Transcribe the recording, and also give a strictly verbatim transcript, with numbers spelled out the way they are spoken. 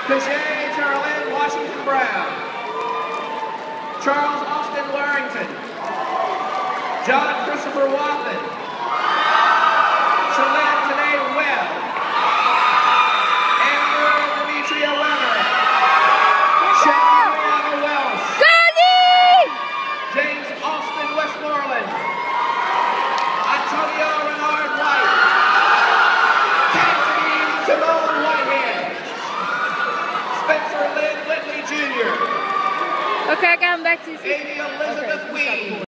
Cachet Charlene Washington Brown. Charles Austin Warrington. John Christopher Wathen. Shalane Tanae Webb. Amber Demetria Weber. Shannon Rihanna Welsh. James Austin Westmoreland. Antonio Renard White. Cassidy Simone Whitehead. Spencer Lynn Whitley Junior Okay, I got him back to you. Amy Elizabeth Okay. Weed.